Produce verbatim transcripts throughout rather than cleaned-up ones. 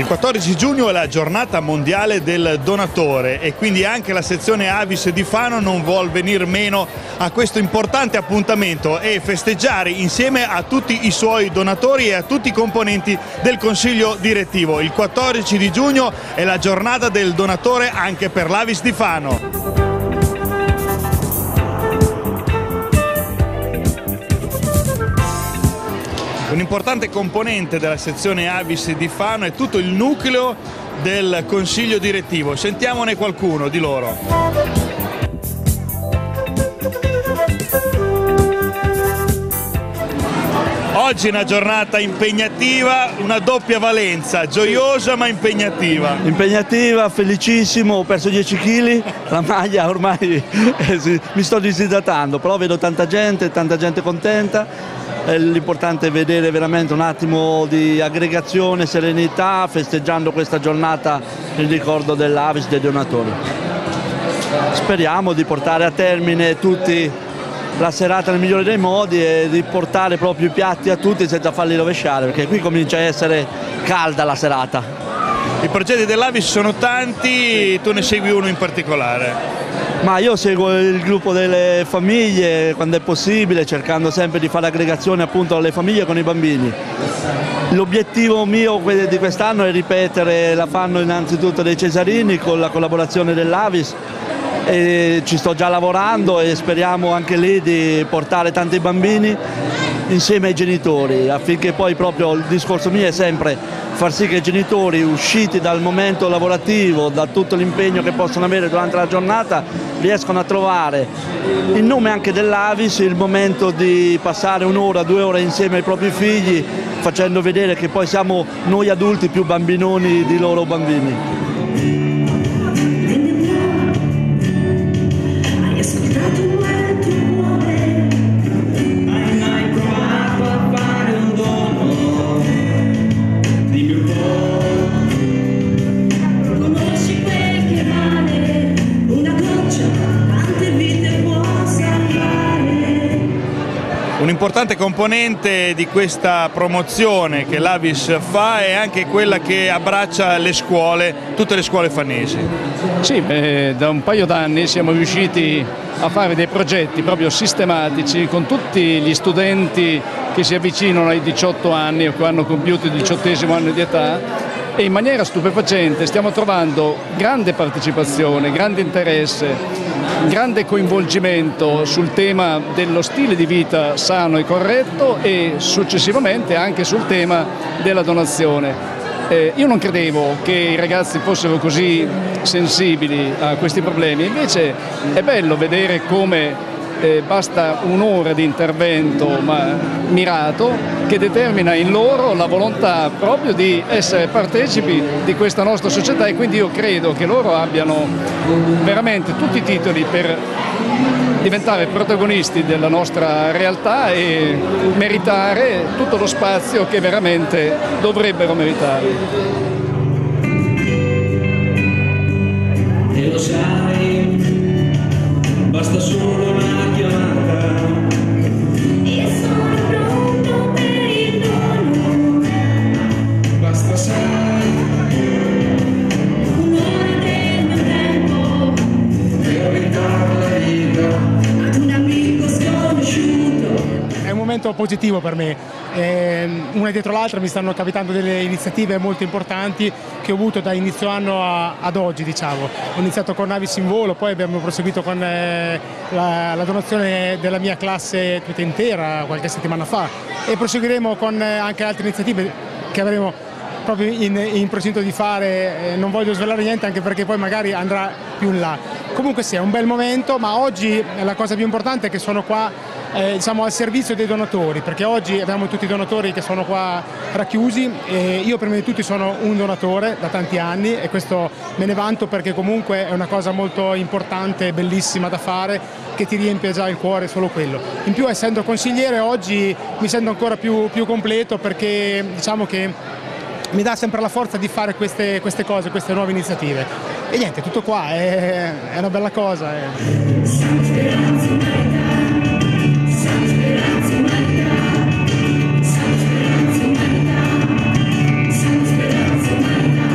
Il quattordici giugno è la giornata mondiale del donatore e quindi anche la sezione Avis di Fano non vuol venir meno a questo importante appuntamento e festeggiare insieme a tutti i suoi donatori e a tutti i componenti del consiglio direttivo. Il quattordici di giugno è la giornata del donatore anche per l'Avis di Fano. Un importante componente della sezione Avis di Fano è tutto il nucleo del consiglio direttivo. Sentiamone qualcuno di loro. Oggi è una giornata impegnativa, una doppia valenza, gioiosa ma impegnativa. Impegnativa, felicissimo, ho perso dieci chili, la maglia ormai eh, sì, mi sto disidratando, però vedo tanta gente, tanta gente contenta. L'importante è vedere veramente un attimo di aggregazione, serenità, festeggiando questa giornata in ricordo dell'Avis dei donatori. Speriamo di portare a termine tutti la serata nel migliore dei modi e di portare proprio i piatti a tutti senza farli rovesciare, perché qui comincia a essere calda la serata. I progetti dell'Avis sono tanti, tu ne segui uno in particolare? Ma io seguo il gruppo delle famiglie quando è possibile, cercando sempre di fare aggregazione appunto alle famiglie con i bambini. L'obiettivo mio di quest'anno è ripetere la fanno innanzitutto dei Cesarini con la collaborazione dell'Avis. E ci sto già lavorando e speriamo anche lì di portare tanti bambini insieme ai genitori, affinché poi proprio il discorso mio è sempre far sì che i genitori usciti dal momento lavorativo, da tutto l'impegno che possono avere durante la giornata, riescono a trovare in nome anche dell'Avis il momento di passare un'ora, due ore insieme ai propri figli, facendo vedere che poi siamo noi adulti più bambinoni di loro bambini. Un'importante componente di questa promozione che l'Avis fa è anche quella che abbraccia le scuole, tutte le scuole fanesi. Sì, beh, da un paio d'anni siamo riusciti a fare dei progetti proprio sistematici con tutti gli studenti che si avvicinano ai diciotto anni o che hanno compiuto il diciottesimo anno di età, e in maniera stupefacente stiamo trovando grande partecipazione, grande interesse, grande coinvolgimento sul tema dello stile di vita sano e corretto e successivamente anche sul tema della donazione. Eh, io non credevo che i ragazzi fossero così sensibili a questi problemi, invece è bello vedere come eh, basta un'ora di intervento ma mirato che determina in loro la volontà proprio di essere partecipi di questa nostra società, e quindi io credo che loro abbiano veramente tutti i titoli per diventare protagonisti della nostra realtà e meritare tutto lo spazio che veramente dovrebbero meritare. E lo sai, basta solo una chiamata. Io sono pronto per il dono. Basta sai, un'ora del mio tempo per evitare la vita ad un amico sconosciuto. È un momento positivo per me, eh, una dietro l'altra mi stanno capitando delle iniziative molto importanti che ho avuto da inizio anno a, ad oggi, diciamo. Ho iniziato con Avis in Volo, poi abbiamo proseguito con eh, la, la donazione della mia classe tutta intera qualche settimana fa, e proseguiremo con eh, anche altre iniziative che avremo proprio in, in procinto di fare. Eh, non voglio svelare niente anche perché poi magari andrà più in là. Comunque sì, è un bel momento, ma oggi la cosa più importante è che sono qua Eh, diciamo al servizio dei donatori, perché oggi abbiamo tutti i donatori che sono qua racchiusi e io prima di tutti sono un donatore da tanti anni e questo me ne vanto, perché comunque è una cosa molto importante e bellissima da fare, che ti riempie già il cuore solo quello. In più, essendo consigliere, oggi mi sento ancora più, più completo, perché diciamo che mi dà sempre la forza di fare queste, queste cose, queste nuove iniziative. E niente, tutto qua, è, è una bella cosa. È... Speranza, umanità, speranza, umanità, speranza, umanità.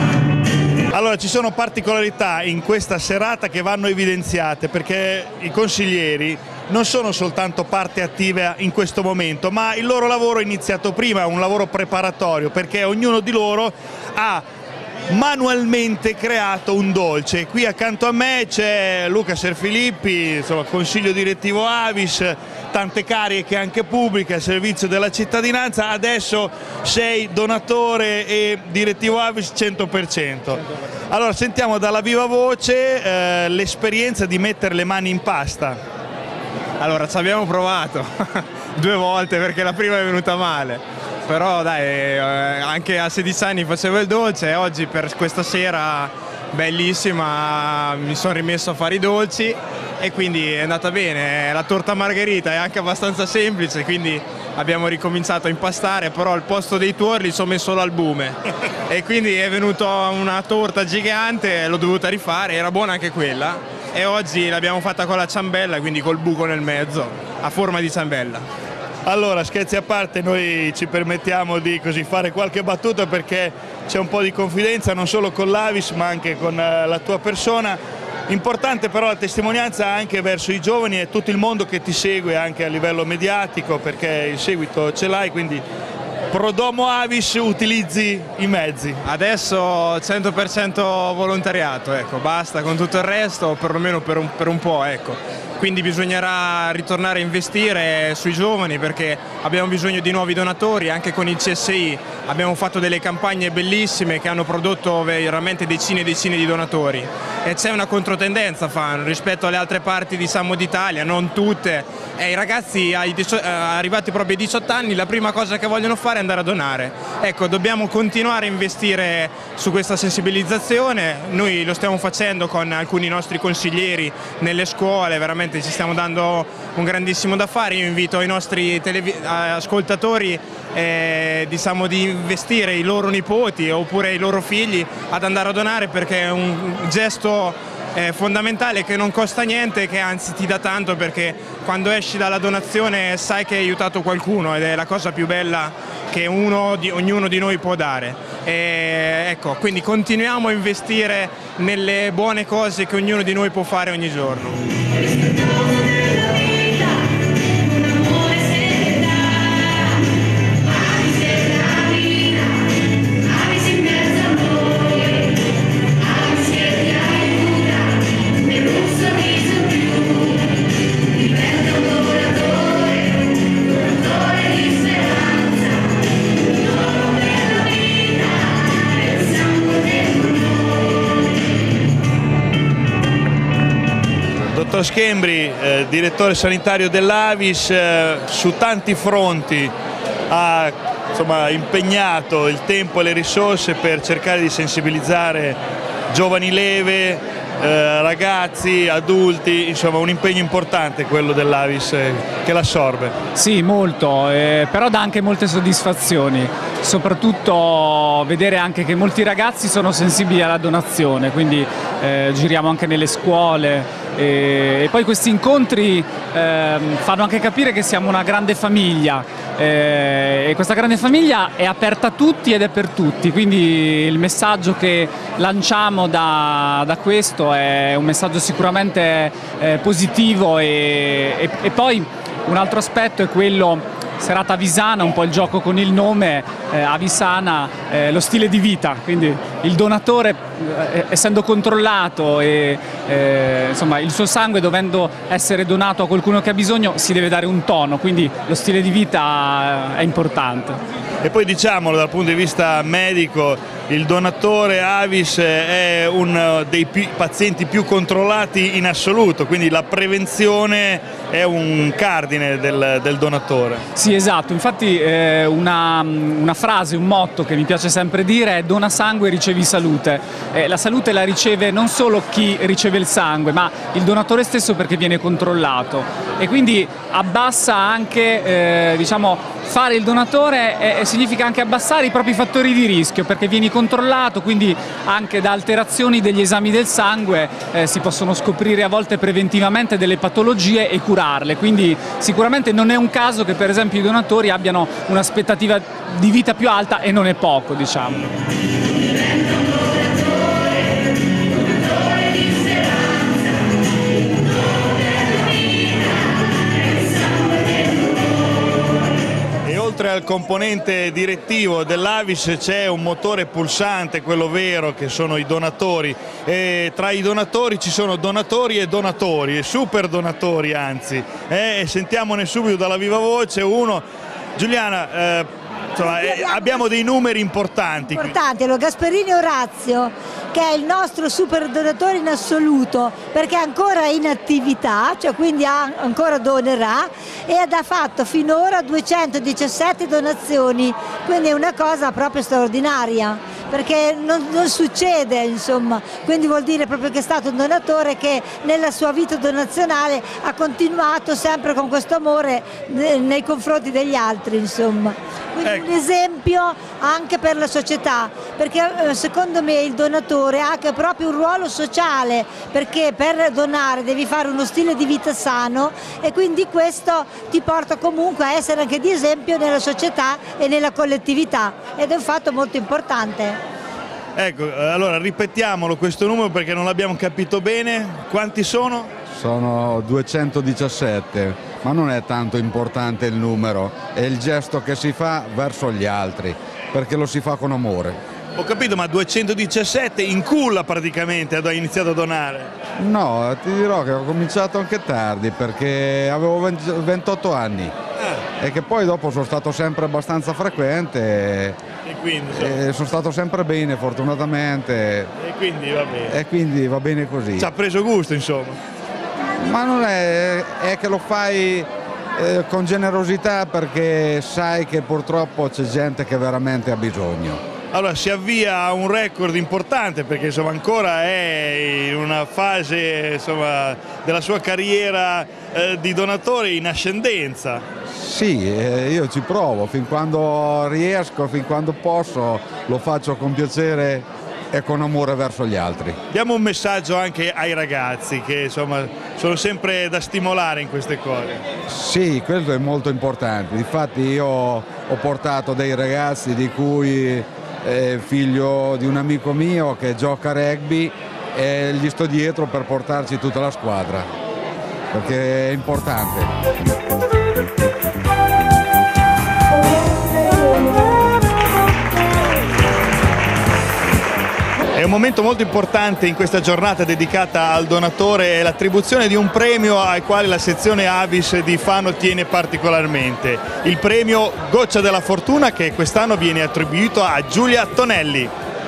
sono particolarità in questa serata che vanno evidenziate, perché i consiglieri non sono soltanto parte attiva in questo momento, ma il loro lavoro è iniziato prima, un lavoro preparatorio, perché ognuno di loro ha manualmente creato un dolce. Qui accanto a me c'è Luca Serfilippi, insomma, consiglio direttivo Avis, tante cariche anche pubbliche al servizio della cittadinanza. Adesso sei donatore e direttivo Avis cento per cento. Allora sentiamo dalla viva voce eh, l'esperienza di mettere le mani in pasta. Allora ci abbiamo provato due volte perché la prima è venuta male, però dai, eh, anche a sedici anni facevo il dolce e oggi per questa sera bellissima mi sono rimesso a fare i dolci e quindi è andata bene. La torta margherita è anche abbastanza semplice, quindi abbiamo ricominciato a impastare, però al posto dei tuorli ci ho messo l'albume e quindi è venuta una torta gigante, l'ho dovuta rifare, era buona anche quella e oggi l'abbiamo fatta con la ciambella, quindi col buco nel mezzo, a forma di ciambella. Allora, scherzi a parte, noi ci permettiamo di così fare qualche battuta perché c'è un po' di confidenza non solo con l'Avis ma anche con la tua persona. Importante però la testimonianza anche verso i giovani e tutto il mondo che ti segue anche a livello mediatico, perché il seguito ce l'hai, quindi pro domo Avis utilizzi i mezzi. Adesso cento per cento volontariato, ecco, basta con tutto il resto, perlomeno per un, per un po', ecco. Quindi bisognerà ritornare a investire sui giovani perché abbiamo bisogno di nuovi donatori, anche con il C S I abbiamo fatto delle campagne bellissime che hanno prodotto veramente decine e decine di donatori e c'è una controtendenza fan, rispetto alle altre parti diciamo d'Italia, non tutte, e i ragazzi ai arrivati proprio ai diciotto anni la prima cosa che vogliono fare è andare a donare. Ecco, dobbiamo continuare a investire su questa sensibilizzazione, noi lo stiamo facendo con alcuni nostri consiglieri nelle scuole, veramente ci stiamo dando un grandissimo da fare. Io invito i nostri ascoltatori eh, diciamo di investire i loro nipoti oppure i loro figli ad andare a donare perché è un gesto eh, fondamentale che non costa niente, che anzi ti dà tanto, perché quando esci dalla donazione sai che hai aiutato qualcuno ed è la cosa più bella che uno di, ognuno di noi può dare. E, ecco, quindi continuiamo a investire nelle buone cose che ognuno di noi può fare ogni giorno. Dottor Schembri, eh, direttore sanitario dell'Avis, eh, su tanti fronti ha insomma, impegnato il tempo e le risorse per cercare di sensibilizzare giovani leve, eh, ragazzi, adulti, insomma un impegno importante quello dell'Avis eh, che l'assorbe. Sì, molto, eh, però dà anche molte soddisfazioni, soprattutto vedere anche che molti ragazzi sono sensibili alla donazione, quindi eh, giriamo anche nelle scuole. E poi questi incontri eh, fanno anche capire che siamo una grande famiglia eh, e questa grande famiglia è aperta a tutti ed è per tutti, quindi il messaggio che lanciamo da, da questo è un messaggio sicuramente eh, positivo e, e, e poi un altro aspetto è quello, serata avisana, un po' il gioco con il nome, eh, Avisana, eh, lo stile di vita, quindi il donatore eh, essendo controllato e eh, insomma il suo sangue dovendo essere donato a qualcuno che ha bisogno si deve dare un tono, quindi lo stile di vita è importante. E poi diciamolo dal punto di vista medico, il donatore Avis è uno dei più, pazienti più controllati in assoluto, quindi la prevenzione è un cardine del, del donatore. Sì, esatto, infatti eh, una, una frase, un motto che mi piace sempre dire è: dona sangue e ricevi salute. Eh, la salute la riceve non solo chi riceve il sangue, ma il donatore stesso, perché viene controllato, e quindi abbassa anche, eh, diciamo, fare il donatore eh, significa anche abbassare i propri fattori di rischio, perché vieni controllato, quindi anche da alterazioni degli esami del sangue eh, si possono scoprire a volte preventivamente delle patologie e curarle, quindi sicuramente non è un caso che per esempio i donatori abbiano un'aspettativa di vita più alta, e non è poco, diciamo. al componente direttivo dell'Avis c'è un motore pulsante, quello vero, che sono i donatori, e tra i donatori ci sono donatori e donatori, e super donatori anzi, eh, sentiamone subito dalla viva voce uno. Giuliana, eh, insomma, eh, abbiamo dei numeri importanti. Importanti, allora Gasperini Orazio, che è il nostro super donatore in assoluto, perché è ancora in attività, cioè quindi ha, ancora donerà, ed ha fatto finora duecentodiciassette donazioni, quindi è una cosa proprio straordinaria, perché non, non succede, insomma, quindi vuol dire proprio che è stato un donatore che nella sua vita donazionale ha continuato sempre con questo amore nei confronti degli altri, insomma. Quindi ecco, un esempio anche per la società, perché secondo me il donatore ha anche proprio un ruolo sociale, perché per donare devi fare uno stile di vita sano e quindi questo ti porta comunque a essere anche di esempio nella società e nella collettività, ed è un fatto molto importante. Ecco, allora ripetiamolo questo numero perché non l'abbiamo capito bene. Quanti sono? Sono duecentodiciassette, ma non è tanto importante il numero, è il gesto che si fa verso gli altri, perché lo si fa con amore. Ho capito, ma duecentodiciassette in culla praticamente ha iniziato a donare? No, ti dirò che ho cominciato anche tardi, perché avevo ventotto anni eh. e che poi dopo sono stato sempre abbastanza frequente e quindi e sono stato sempre bene fortunatamente e quindi va bene, e quindi va bene così. Ci ha preso gusto, insomma. Ma non è, è che lo fai eh, con generosità, perché sai che purtroppo c'è gente che veramente ha bisogno. Allora si avvia a un record importante, perché insomma ancora è in una fase, insomma, della sua carriera eh, di donatore in ascendenza. Sì, eh, io ci provo, fin quando riesco, fin quando posso, lo faccio con piacere e con amore verso gli altri. Diamo un messaggio anche ai ragazzi, che insomma sono sempre da stimolare in queste cose. Sì, questo è molto importante. Infatti io ho portato dei ragazzi, di cui è figlio di un amico mio che gioca a rugby, e gli sto dietro per portarci tutta la squadra, perché è importante. È un momento molto importante in questa giornata dedicata al donatore, è l'attribuzione di un premio al quale la sezione Avis di Fano tiene particolarmente. Il premio Goccia della Fortuna, che quest'anno viene attribuito a Giulia Tonelli.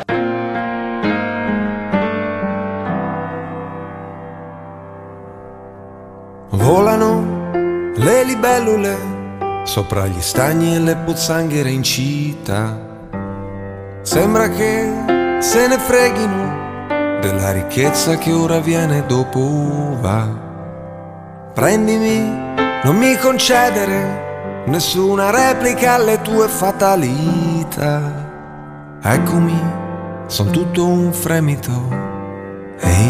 Volano le libellule sopra gli stagni e le pozzanghere in città. Sembra che se ne freghino della ricchezza che ora viene dopo va. Prendimi, non mi concedere nessuna replica alle tue fatalità. Eccomi, son tutto un fremito. Ehi.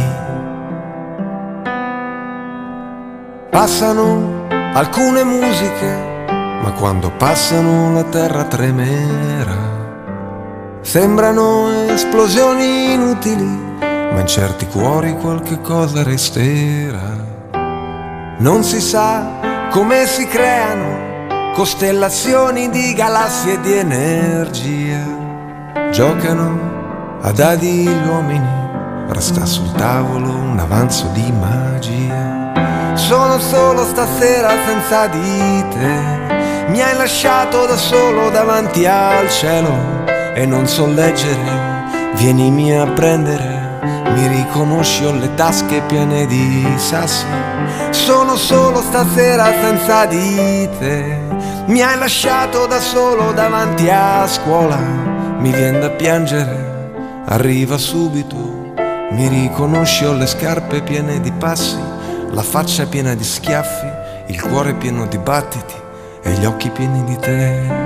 Passano alcune musiche, ma quando passano la terra tremerà. Sembrano esplosioni inutili, ma in certi cuori qualche cosa resterà. Non si sa come si creano costellazioni di galassie e di energia. Giocano a dadi gli uomini, resta sul tavolo un avanzo di magia. Sono solo stasera senza di te, mi hai lasciato da solo davanti al cielo. E non so leggere, vienimi a prendere, mi riconosci, ho le tasche piene di sassi. Sono solo stasera senza di te, mi hai lasciato da solo davanti a scuola. Mi vien da piangere, arriva subito, mi riconosci, ho le scarpe piene di passi, la faccia piena di schiaffi, il cuore pieno di battiti e gli occhi pieni di te.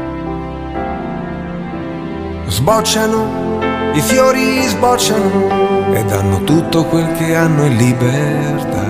Sbocciano, i fiori sbocciano e danno tutto quel che hanno in libertà.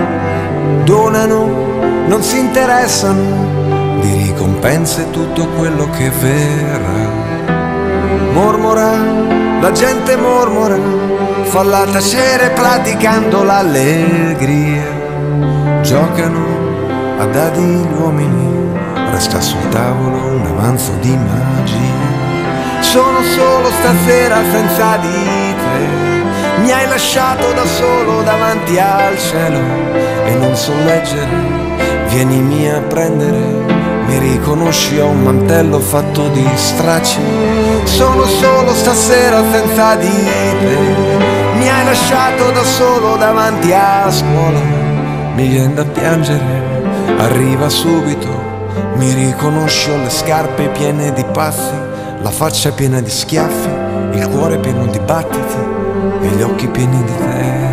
Donano, non si interessano di ricompense tutto quello che verrà. Mormora, la gente mormora, falla tacere praticando l'allegria. Giocano a dadi gli uomini, resta sul tavolo un avanzo di magia. Sono solo stasera senza di te, mi hai lasciato da solo davanti al cielo e non so leggere. Vienimi a prendere, mi riconosci, ho un mantello fatto di stracci. Sono solo stasera senza di te, mi hai lasciato da solo davanti a scuola. Mi viene da piangere, arriva subito, mi riconosci, ho le scarpe piene di passi, la faccia piena di schiaffi, il cuore pieno di battiti e gli occhi pieni di te.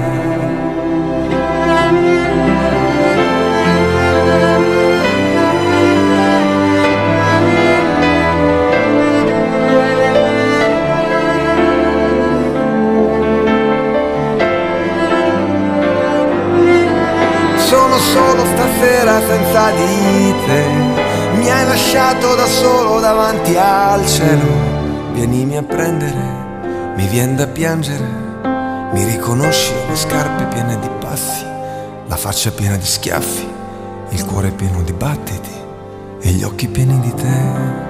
Solo stasera senza di te, mi hai lasciato da solo davanti al cielo. Vienimi a prendere, mi vien da piangere, mi riconosci, le scarpe piene di passi, la faccia piena di schiaffi, il cuore pieno di battiti e gli occhi pieni di te.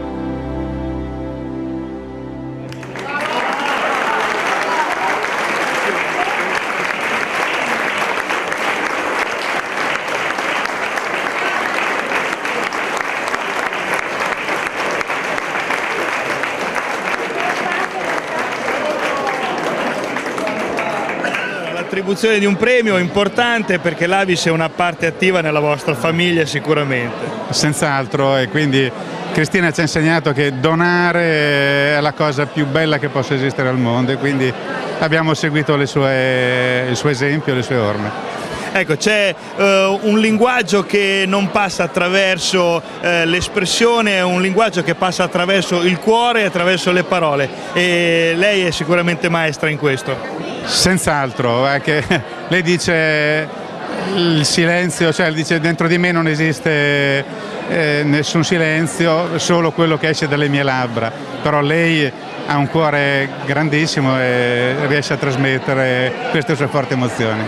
L'attribuzione di un premio importante perché l'Avis è una parte attiva nella vostra famiglia sicuramente. Senz'altro, e quindi Cristina ci ha insegnato che donare è la cosa più bella che possa esistere al mondo e quindi abbiamo seguito le sue, il suo esempio, le sue orme. Ecco, c'è uh, un linguaggio che non passa attraverso uh, l'espressione, è un linguaggio che passa attraverso il cuore e attraverso le parole e lei è sicuramente maestra in questo. Senz'altro, è che lei dice il silenzio, cioè dice dentro di me non esiste eh, nessun silenzio, solo quello che esce dalle mie labbra, però lei ha un cuore grandissimo e riesce a trasmettere queste sue forti emozioni.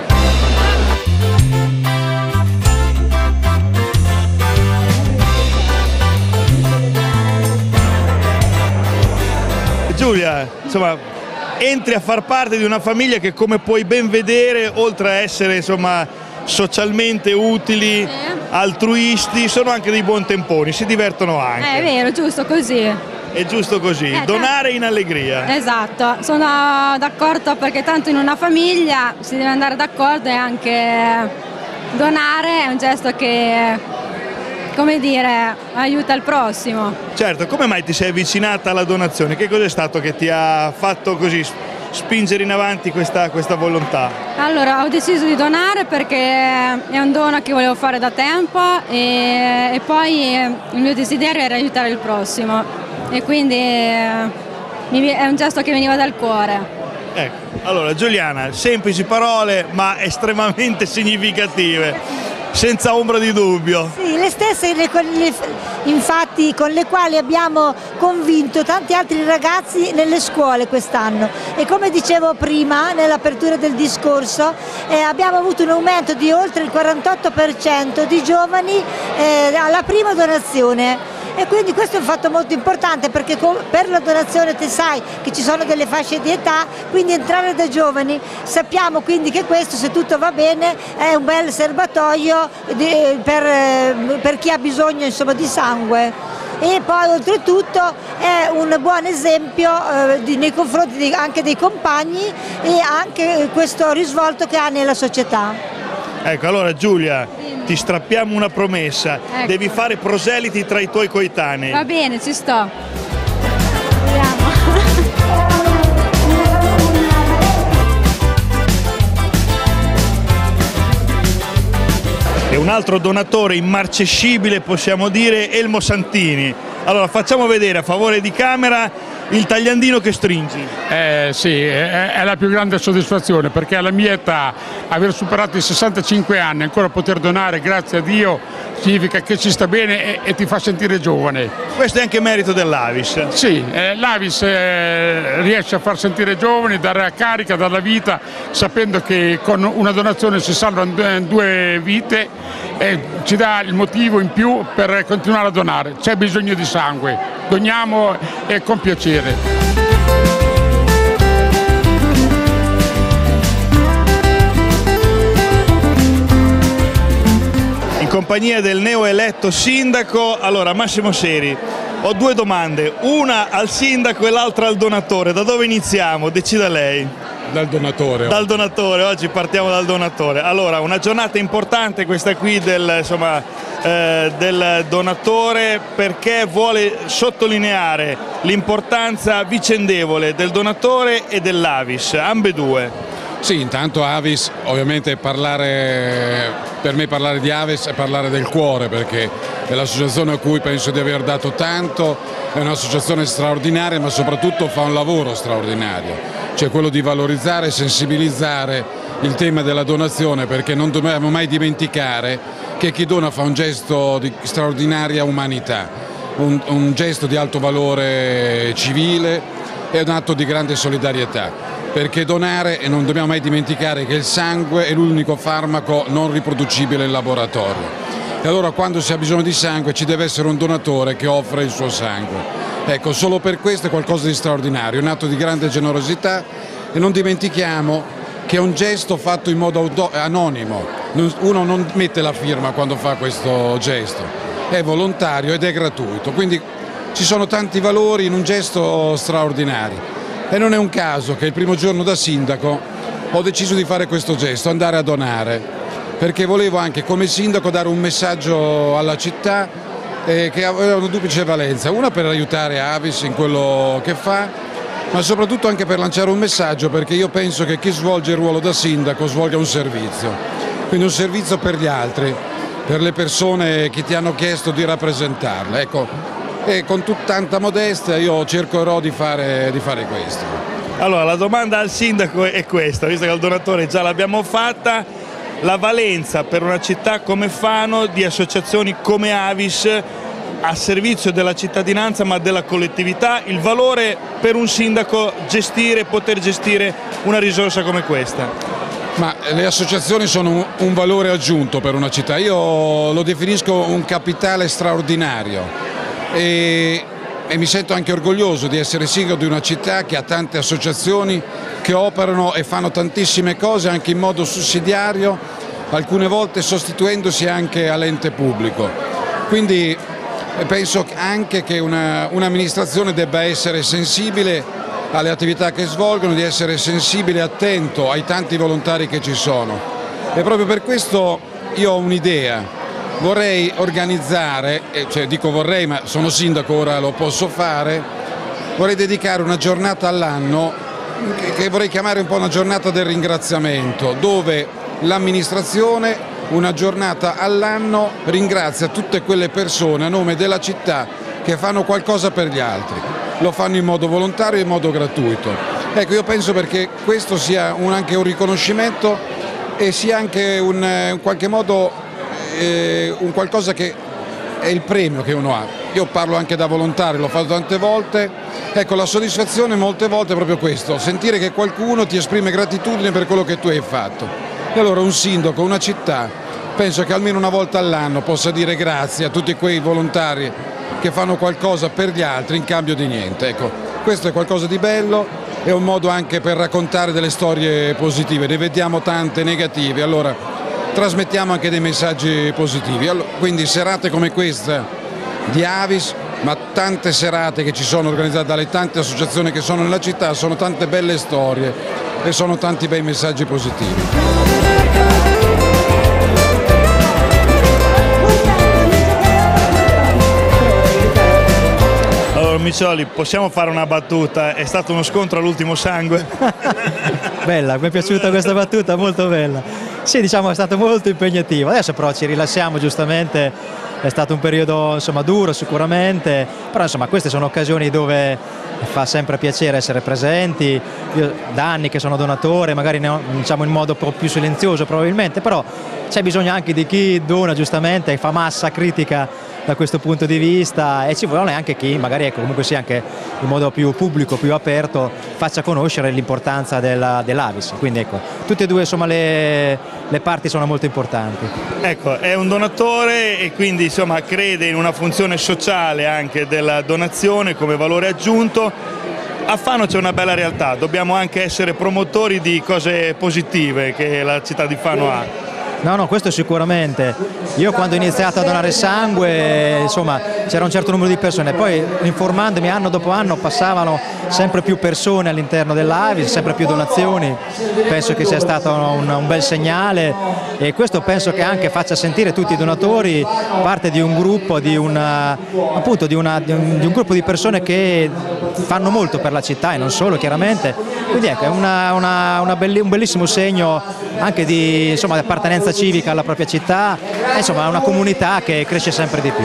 Giulia, insomma, entri a far parte di una famiglia che, come puoi ben vedere, oltre a essere insomma socialmente utili, sì, altruisti, sono anche dei buon temponi, si divertono anche. Eh, è vero, giusto così. È giusto così, eh, donare in allegria. Esatto, sono d'accordo perché tanto in una famiglia si deve andare d'accordo e anche donare è un gesto che, come dire, aiuta il prossimo. Certo, come mai ti sei avvicinata alla donazione? Che cos'è stato che ti ha fatto così spingere in avanti questa, questa volontà? Allora, ho deciso di donare perché è un dono che volevo fare da tempo e, e poi il mio desiderio era aiutare il prossimo e quindi è un gesto che veniva dal cuore. Ecco, allora Giuliana, semplici parole ma estremamente significative. Senza ombra di dubbio. Sì, le stesse le, le, infatti con le quali abbiamo convinto tanti altri ragazzi nelle scuole quest'anno e come dicevo prima nell'apertura del discorso eh, abbiamo avuto un aumento di oltre il quarantotto per cento di giovani eh, alla prima donazione. E quindi questo è un fatto molto importante perché per la donazione te sai che ci sono delle fasce di età, quindi entrare da giovani, sappiamo quindi che questo, se tutto va bene, è un bel serbatoio per, per chi ha bisogno insomma, di sangue. E poi oltretutto è un buon esempio eh, di, nei confronti di, anche dei compagni e anche questo risvolto che ha nella società. Ecco, allora Giulia, ti strappiamo una promessa, ecco. Devi fare proseliti tra i tuoi coetanei. Va bene, ci sto. E un altro donatore immarcescibile, possiamo dire, Elmo Santini. Allora facciamo vedere a favore di camera il tagliandino che stringi. Eh, sì, è, è la più grande soddisfazione, perché alla mia età aver superato i sessantacinque anni, ancora poter donare, grazie a Dio, significa che ci sta bene e, e ti fa sentire giovane. Questo è anche merito dell'Avis. Sì, eh, l'Avis eh, riesce a far sentire giovani, dare la carica, dare la vita, sapendo che con una donazione si salvano due vite e ci dà il motivo in più per continuare a donare. C'è bisogno di sangue, doniamo e con piacere. In compagnia del neoeletto sindaco, allora Massimo Seri, ho due domande, una al sindaco e l'altra al donatore. Da dove iniziamo? Decida lei. Dal donatore. Dal donatore, oggi partiamo dal donatore. Allora, una giornata importante questa qui del, insomma, eh, del donatore, perché vuole sottolineare l'importanza vicendevole del donatore e dell'Avis, ambedue. Sì, intanto Avis, ovviamente parlare, per me parlare di Avis è parlare del cuore, perché è l'associazione a cui penso di aver dato tanto, è un'associazione straordinaria, ma soprattutto fa un lavoro straordinario, cioè quello di valorizzare e sensibilizzare il tema della donazione, perché non dobbiamo mai dimenticare che chi dona fa un gesto di straordinaria umanità, un, un gesto di alto valore civile e un atto di grande solidarietà. Perché donare, e non dobbiamo mai dimenticare che il sangue è l'unico farmaco non riproducibile in laboratorio. E allora quando si ha bisogno di sangue ci deve essere un donatore che offre il suo sangue. Ecco, solo per questo è qualcosa di straordinario, un atto di grande generosità, e non dimentichiamo che è un gesto fatto in modo anonimo. Uno non mette la firma quando fa questo gesto, è volontario ed è gratuito. Quindi ci sono tanti valori in un gesto straordinario. E non è un caso che il primo giorno da sindaco ho deciso di fare questo gesto, andare a donare, perché volevo anche come sindaco dare un messaggio alla città eh, che aveva una duplice valenza, una per aiutare Avis in quello che fa, ma soprattutto anche per lanciare un messaggio, perché io penso che chi svolge il ruolo da sindaco svolga un servizio, quindi un servizio per gli altri, per le persone che ti hanno chiesto di rappresentarle. Ecco, e con tutta tanta modestia io cercherò di fare, di fare questo. Allora, la domanda al sindaco è questa, visto che al donatore già l'abbiamo fatta, la valenza per una città come Fano di associazioni come Avis a servizio della cittadinanza ma della collettività, il valore per un sindaco gestire, poter gestire una risorsa come questa. Ma le associazioni sono un, un valore aggiunto per una città, io lo definisco un capitale straordinario. E, e mi sento anche orgoglioso di essere sindaco di una città che ha tante associazioni che operano e fanno tantissime cose anche in modo sussidiario, alcune volte sostituendosi anche all'ente pubblico. Quindi penso anche che un'amministrazione debba essere sensibile alle attività che svolgono, di essere sensibile e attento ai tanti volontari che ci sono. E proprio per questo io ho un'idea. Vorrei organizzare, cioè dico vorrei ma sono sindaco, ora lo posso fare, vorrei dedicare una giornata all'anno che vorrei chiamare un po' una giornata del ringraziamento, dove l'amministrazione una giornata all'anno ringrazia tutte quelle persone a nome della città che fanno qualcosa per gli altri, lo fanno in modo volontario e in modo gratuito. Ecco, io penso perché questo sia un, anche un riconoscimento e sia anche un, in qualche modo un qualcosa che è il premio che uno ha. Io parlo anche da volontario, l'ho fatto tante volte, ecco, la soddisfazione molte volte è proprio questo, sentire che qualcuno ti esprime gratitudine per quello che tu hai fatto. E allora un sindaco, una città, penso che almeno una volta all'anno possa dire grazie a tutti quei volontari che fanno qualcosa per gli altri in cambio di niente. Ecco, questo è qualcosa di bello, è un modo anche per raccontare delle storie positive, ne vediamo tante negative, allora trasmettiamo anche dei messaggi positivi. Allora, quindi serate come questa di Avis, ma tante serate che ci sono organizzate dalle tante associazioni che sono nella città, sono tante belle storie e sono tanti bei messaggi positivi. Allora Miccioli, possiamo fare una battuta? È stato uno scontro all'ultimo sangue? Bella, mi è piaciuta questa battuta, molto bella. Sì, diciamo è stato molto impegnativo, adesso però ci rilassiamo giustamente, è stato un periodo insomma duro sicuramente, però insomma queste sono occasioni dove fa sempre piacere essere presenti. Io da anni che sono donatore, magari ne ho, diciamo in modo un po' più silenzioso probabilmente, però c'è bisogno anche di chi dona giustamente e fa massa critica da questo punto di vista, e ci vuole anche chi magari ecco, comunque sia anche in modo più pubblico, più aperto, faccia conoscere l'importanza dell'Avis. Quindi ecco, tutte e due insomma le, le parti sono molto importanti. Ecco, è un donatore e quindi insomma crede in una funzione sociale anche della donazione come valore aggiunto. A Fano c'è una bella realtà, dobbiamo anche essere promotori di cose positive che la città di Fano ha. No, no, questo sicuramente. Io quando ho iniziato a donare sangue, insomma, c'era un certo numero di persone, poi informandomi anno dopo anno passavano sempre più persone all'interno dell'Avis, sempre più donazioni. Penso che sia stato un, un bel segnale, e questo penso che anche faccia sentire tutti i donatori parte di un gruppo, di, una, appunto, di, una, di, un, di un gruppo di persone che fanno molto per la città e non solo chiaramente. Quindi ecco, è una, una, una belli, un bellissimo segno anche di, insomma, di appartenenza civica alla propria città, e insomma una comunità che cresce sempre di più.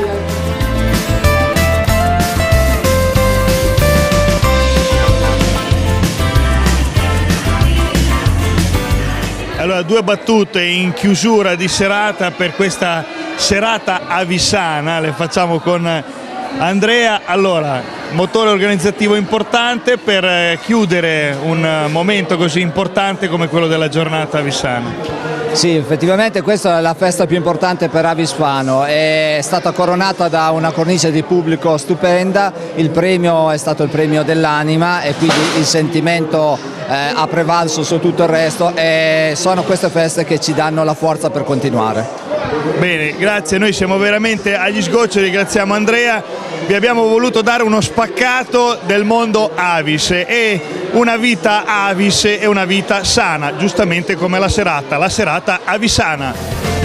Allora, due battute in chiusura di serata per questa serata avisana, le facciamo con Andrea. Allora, motore organizzativo importante per chiudere un momento così importante come quello della giornata avisana. Sì, effettivamente questa è la festa più importante per Avis Fano, è stata coronata da una cornice di pubblico stupenda, il premio è stato il premio dell'anima e quindi il sentimento eh, ha prevalso su tutto il resto, e sono queste feste che ci danno la forza per continuare. Bene, grazie, noi siamo veramente agli sgoccioli, ringraziamo Andrea, vi abbiamo voluto dare uno spaccato del mondo Avis, e una vita Avis è una vita sana, giustamente come la serata, la serata avisana.